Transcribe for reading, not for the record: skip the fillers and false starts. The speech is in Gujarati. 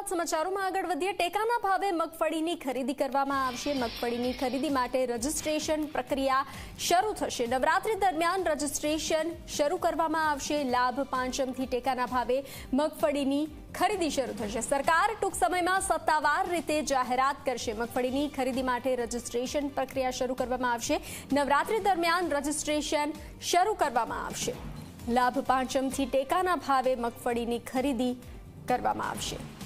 ત્યારબાદ સમાચારોમાં આગળ વધીએ। ટેકાના ભાવે મગફળીની ખરીદી કરવામાં આવશે। મગફળીની ખરીદી માટે રજીસ્ટ્રેશન પ્રક્રિયા શરૂ થશે। નવરાત્રી દરમિયાન રજીસ્ટ્રેશન શરૂ કરવામાં આવશે। લાભ પાંચમથી ટેકાના ભાવે મગફળીની ખરીદી શરૂ થશે। સરકાર ટૂંક સમયમાં સત્તાવાર રીતે જાહેરાત કરશે। મગફળીની ખરીદી માટે રજીસ્ટ્રેશન પ્રક્રિયા શરૂ કરવામાં આવશે। નવરાત્રી દરમિયાન રજીસ્ટ્રેશન શરૂ કરવામાં આવશે। લાભ પાંચમથી ટેકાના ભાવે મગફળીની ખરીદી કરવામાં આવશે।